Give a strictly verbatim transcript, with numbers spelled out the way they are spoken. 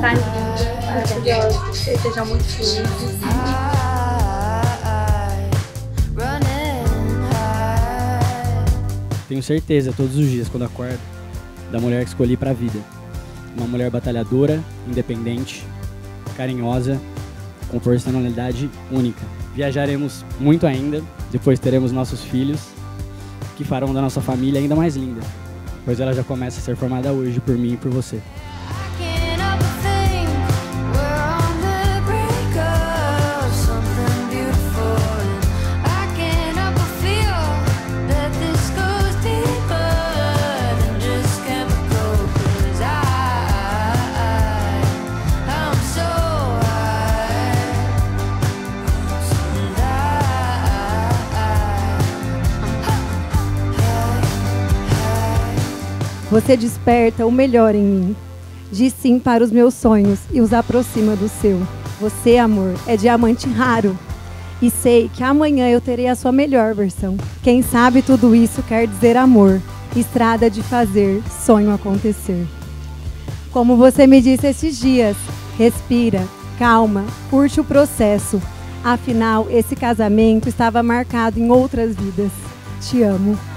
tá linda, maravilhosa. Vocês sejam muito felizes. Tenho certeza, todos os dias, quando acordo, da mulher que escolhi pra vida. Uma mulher batalhadora, independente, carinhosa, com personalidade única. Viajaremos muito ainda, depois teremos nossos filhos, que farão da nossa família ainda mais linda, pois ela já começa a ser formada hoje por mim e por você. Você desperta o melhor em mim. Diz sim para os meus sonhos e os aproxima do seu. Você, amor, é diamante raro. E sei que amanhã eu terei a sua melhor versão. Quem sabe tudo isso quer dizer amor. Estrada de fazer, sonho acontecer. Como você me disse esses dias, respira, calma, curte o processo. Afinal, esse casamento estava marcado em outras vidas. Te amo.